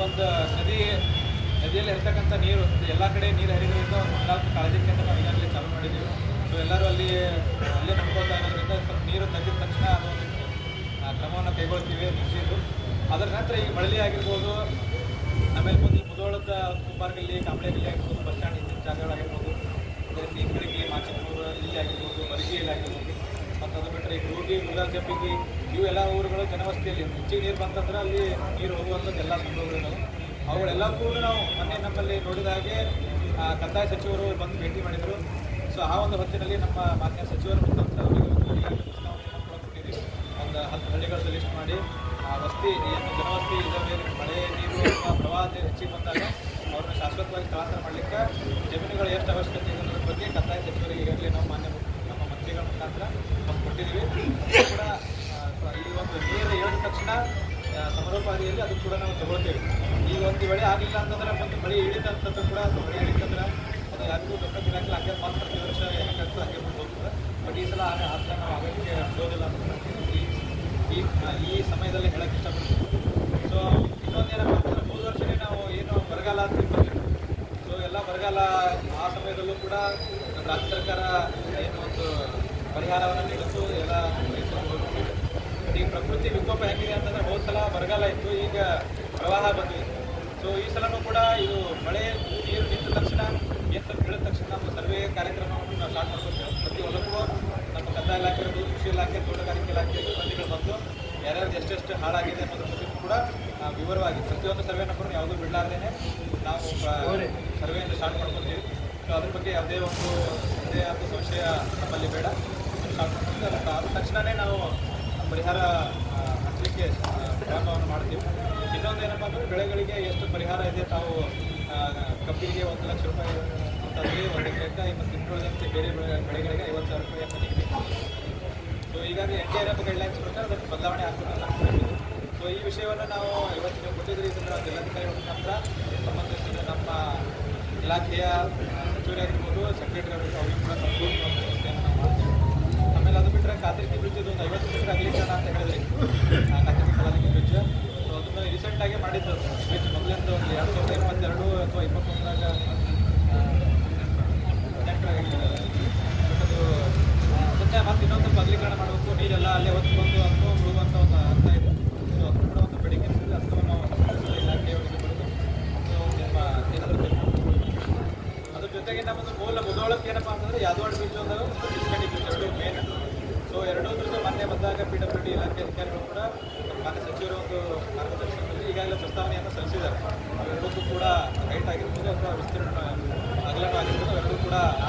ಒಂದು ನದಿಯಲ್ಲಿ ಇರ್ತಕ್ಕಂಥ ನೀರು ಎಲ್ಲ ಕಡೆ ನೀರು ಹರಿಯೋದ್ರಿಂದ ಒಂದು 4 ಕಾಳಜಿ ಕೇಂದ್ರ ನಾವು ಈಗಾಗಲೇ ಚಾಲೂ ಮಾಡಿದ್ದೀವಿ. ಸೊ ಎಲ್ಲರೂ ಅಲ್ಲೇ ನಂಬ್ಕೊಳ್ತಾ ಇರೋದ್ರಿಂದ ಸ್ವಲ್ಪ ನೀರು ತೆಗೆದ ತಕ್ಷಣ ಅದೊಂದು ಕ್ರಮವನ್ನು ಕೈಗೊಳ್ತೀವಿ ನಿಶ್ಚಿತ. ಅದರ ನಂತರ ಈಗ ಮಳಲಿ ಆಗಿರ್ಬೋದು, ಆಮೇಲೆ ಮುಂದೆ ಮುಧೋಳದ ಪಾರ್ಕಲ್ಲಿ ಕಾಂಬ್ಳೆಗಲ್ಲಿ ಆಗಿರ್ಬೋದು, ಬಸ್ ಸ್ಟ್ಯಾಂಡ್ ಇಂದಿನ ಜಾಗಗಳಾಗಿರ್ಬೋದು, ಅದೇ ನೀರ್ಗಳಿಗೆ ಮಾಚಿನೂರು ಇಲ್ಲಿ ಆಗಿರ್ಬೋದು, ಬರಗಿಯಲ್ಲಿ ಆಗಿರ್ಬೋದು, ಮತ್ತು ಅದು ಬಿಟ್ಟರೆ ಈಗ ರೂಗಿ ಮುರುಘಾ ಜಂಪಿಗಿ ಇವೆಲ್ಲ ಊರುಗಳು ಜನವಸತಿಯಲ್ಲಿ ಹೆಚ್ಚಿಗೆ ನೀರು ಬಂತಂದ್ರೆ ಅಲ್ಲಿ ನೀರು ಹೋಗುವಂಥದ್ದು ಎಲ್ಲ ಸಂಭವಗಳಿದ್ದಾವೆ. ಅವುಗಳೆಲ್ಲ ಕೂಡ ನಾವು ಮೊನ್ನೆ ನಮ್ಮಲ್ಲಿ ನೋಡಿದ ಹಾಗೆ ಕಂದಾಯ ಸಚಿವರು ಬಂದು ಭೇಟಿ ಮಾಡಿದರು. ಸೊ ಆ ಒಂದು ಹೊತ್ತಿನಲ್ಲಿ ನಮ್ಮ ಮಾನ್ಯ ಸಚಿವರು ಮುಖಾಂತರ ಅವರಿಗೆ ಪ್ರಸ್ತಾವನೆಯನ್ನು ಕೂಡ ಕೊಟ್ಟಿದ್ದೀವಿ. ಒಂದು 10 ಹಳ್ಳಿಗಳದ್ದು ಲಿಸ್ಟ್ ಮಾಡಿ ವಸತಿ ಏನು ಜನವಸತಿ ಇದರ ಮೇಲೆ ಮಳೆ ನೀರು ಅಥವಾ ಪ್ರವಾಹ ಹೆಚ್ಚಿಗೆ ಬಂದಾಗ ಅವ್ರನ್ನ ಶಾಶ್ವತವಾಗಿ ಸ್ಥಳಾಂತರ ಮಾಡಲಿಕ್ಕೆ ಜಮೀನುಗಳು ಎಷ್ಟು ಅವಶ್ಯಕತೆ ಇದೆ ಅನ್ನೋದ್ರ ಬಗ್ಗೆ ಕಂದಾಯ ಸಚಿವರಿಗೆ ಈಗಾಗಲೇ ನಾವು ನಮ್ಮ ಮಂತ್ರಿಗಳ ಮುಖಾಂತರ ಕೊಟ್ಟಿದ್ದೀವಿ. ಕೂಡ ಈ ಒಂದು ನೀರು ಹೇಳಿದ ತಕ್ಷಣ ಸಮರೋಪಾದಿಯಲ್ಲಿ ಅದು ಕೂಡ ನಾವು ತಗೊಳ್ತೇವೆ. ಈಗ ಒಂದು ವೇಳೆ ಆಗಲಿಲ್ಲ ಅಂತಂದ್ರೆ ಮತ್ತು ಮಳೆ ಇಳಿತಂತಂದ್ರೆ ಕೂಡ ಮಳೆ ಇಳಿತಂದ್ರೆ ಅದು ಯಾರಿಗೂ ದೊಡ್ಡ ಗಿಡಕ್ಕೆ ಹಾಗೆ ಮಾತ್ರ ಪ್ರತಿ ವರ್ಷ ಏನಾಗ್ತದೆ ಹಾಗೆ ಹೋಗ್ತದೆ. ಬಟ್ ಈ ಸಲ ಆ ಥರ ನಾವು ಆಗಲಿಕ್ಕೆ ಬಿಡೋದಿಲ್ಲ ಅಂತ ಈ ಸಮಯದಲ್ಲಿ ಹೇಳಕ್ಕೆ ಇಷ್ಟಪಡ್ತೀವಿ. ಸೊ ಇನ್ನೊಂದೇನಪ್ಪ ಅಂತಂದ್ರೆ 3 ವರ್ಷನೇ ನಾವು ಏನು ಬರಗಾಲ ಅಂತ ಬರ್ತೀವಿ. ಸೊ ಎಲ್ಲ ಬರಗಾಲ ಆ ಸಮಯದಲ್ಲೂ ಕೂಡ ರಾಜ್ಯ ಸರ್ಕಾರ ಏನು ಒಂದು ಪರಿಹಾರವನ್ನು ನೀಡಿದ್ದು ಎಲ್ಲ ರೈತರು. ಈಗ ಪ್ರಕೃತಿ ವಿಕೋಪ ಹೆಂಗಿದೆ ಅಂತಂದರೆ ಹೋದ ಸಲ ಬರಗಾಲ ಇತ್ತು, ಈಗ ಪ್ರವಾಹ ಬಂದಿದೆ. ಸೊ ಈ ಸಲನೂ ಕೂಡ ಇದು ಮಳೆ ನೀರು ನಿಂತ ತಕ್ಷಣ ಏನು ಸ್ವಲ್ಪ ಇಳಿದ ತಕ್ಷಣ ನಮ್ಮ ಸರ್ವೆ ಕಾರ್ಯಕ್ರಮವನ್ನು ನಾವು ಸ್ಟಾರ್ಟ್ ಮಾಡ್ಕೊಳ್ತೇವೆ. ಪ್ರತಿ ಹೊಲಕ್ಕೂ ನಮ್ಮ ಕಂದಾಯ ಇಲಾಖೆ ಇರ್ಬೋದು, ಕೃಷಿ ಇಲಾಖೆ, ತೋಟಗಾರಿಕೆ ಇಲಾಖೆ ಸಿಬ್ಬಂದಿಗಳು ಬಂದು ಯಾರ್ಯಾರು ಎಷ್ಟೆಷ್ಟು ಹಾಳಾಗಿದೆ ಅನ್ನೋದ್ರ ಬಗ್ಗೆ ಕೂಡ ವಿವರವಾಗಿ ಪ್ರತಿಯೊಂದು ಸರ್ವೆ ನಂಬರ್ ಯಾವುದೂ ಬಿಡಲಾರ್ದೇ ನಾವು ಸರ್ವೆಯನ್ನು ಸ್ಟಾರ್ಟ್ ಮಾಡ್ಕೊತೀವಿ. ಸೊ ಅದ್ರ ಬಗ್ಗೆ ಯಾವುದೇ ಒಂದು ಸಂಶಯ ನಮ್ಮಲ್ಲಿ ಬೇಡ. ಸ್ಟಾರ್ಟ್ ಮಾಡ್ಕೊಂಡು ಆದ ತಕ್ಷಣವೇ ನಾವು ಪರಿಹಾರ ಹಚ್ಚಲಿಕ್ಕೆ ಪ್ರಾರಂಭವನ್ನು ಮಾಡ್ತೀವಿ. ಇನ್ನೊಂದು ಏನಪ್ಪ ಅಂದರೆ ಬೆಳೆಗಳಿಗೆ ಎಷ್ಟು ಪರಿಹಾರ ಇದೆ, ತಾವು ಕಬ್ಬಿಗೆ 1 ಲಕ್ಷ ರೂಪಾಯಿ ಅಂತಂದರೆ 1 ಎಕರೆಗೆ, ಮತ್ತು ಇನ್ನುಳಿದಂತೆ ಬೇರೆ ಬೆಳೆಗಳಿಗೆ 50,000 ರೂಪಾಯಿ ಅಂತ ನಿಗದಿ. ಸೊ ಈಗಾಗಲೇ NDRF ಗೈಡ್ಲೈನ್ಸ್ ಪ್ರಕಾರ ಅದಕ್ಕೆ ಬದಲಾವಣೆ ಆಗ್ತದೆ. ಸೊ ಈ ವಿಷಯವನ್ನು ನಾವು ಇವತ್ತಿನ ಕೊಟ್ಟಿದ್ರಿ. ಇದನ್ನು ಜಿಲ್ಲಾಧಿಕಾರಿ ಮುಖಾಂತರ ಸಂಬಂಧಿಸಿದ ನಮ್ಮ ಇಲಾಖೆಯ ಸಚಿವರಾಗಿರ್ಬೋದು, ಸೆಕ್ರೆಟರಿ ಆಗಿರ್ಬೋದು, ಅವ್ರಿಗೆ ಕೂಡ ಸಂಪೂರ್ಣ ವ್ಯವಸ್ಥೆಯನ್ನು ನಾವು ಮಾಡ್ತೀವಿ. ಆಮೇಲೆ ಅದು ಬಿಟ್ಟರೆ ಕಾತರ್ಕಿ ಬ್ರಿಡ್ಜ್ ಒಂದು 50 ಮೀಟರ್ ಅಗಲೀಕರಣ ಅಂತ ಹೇಳಿದ್ರಿ, ಕಾತರ್ಕಿ ಕಲಾಲಿಂಗಿ ಬ್ರಿಡ್ಜ್. ಸೊ ಅದನ್ನು ರೀಸೆಂಟಾಗಿ ಮಾಡಿದ್ದು ಬ್ರಿಡ್ಜ್ ಮೊದಲಿಂದ ಒಂದು 2022 ಅಥವಾ 2021ರಾಗ ಅದು ಅದಕ್ಕೆ ಮತ್ತೆ ಇನ್ನೊಂದು ಸ್ವಲ್ಪ ಅಗಲೀಕರಣ ಮಾಡಬೇಕು. ನೀರೆಲ್ಲ ಅಲ್ಲೇ ಹೊತ್ಕೊಂಡು ಅನ್ನೋ ಮುಳುಗುವಂಥ ಒಂದು ಅರ್ಥ ಇದೆ. ಸೊ ಅದನ್ನು ಕೂಡ ಒಂದು ಬೇಡಿಕೆ ಇರ್ತದೆ. ಅದನ್ನು ನಾವು ಇಲಾಖೆಯವರಿಗೆ ಬರೆದು ನಿಮ್ಮ ಏನಾದರೂ ಅದ್ರ ಜೊತೆಗೆ ನಮ್ಮದು ಮುಧೋಳಕ್ಕೆ ಏನಪ್ಪ ಅಂತಂದರೆ ಯಾದವಾಡ ಬ್ರಿಡ್ಜ್ ಒಂದು ಕಿಷ್ಕಂಡಿ ಬ್ರಿಡ್ಜ್ ಎರಡು ಮೇನ್. ಸೊ ಎರಡೂದ್ರದ್ದು ಮೊನ್ನೆ ಬಂದಾಗ PWD ಇಲಾಖೆ ಅಧಿಕಾರಿಗಳು ಕೂಡ ಮಾನ್ಯ ಸಚಿವರ ಒಂದು ಮಾರ್ಗದರ್ಶನದಲ್ಲಿ ಈಗಾಗಲೇ ಪ್ರಸ್ತಾವನೆಯನ್ನು ಸಲ್ಲಿಸಿದ್ದಾರೆ. ಅವೆರಡಕ್ಕೂ ಕೂಡ ಹೈಟ್ ಆಗಿರ್ಬೋದು ಅಥವಾ ವಿಸ್ತೀರ್ಣ ಅಗಲನೂ ಆಗಿರ್ಬೋದು, ಅವೆರಡೂ ಕೂಡ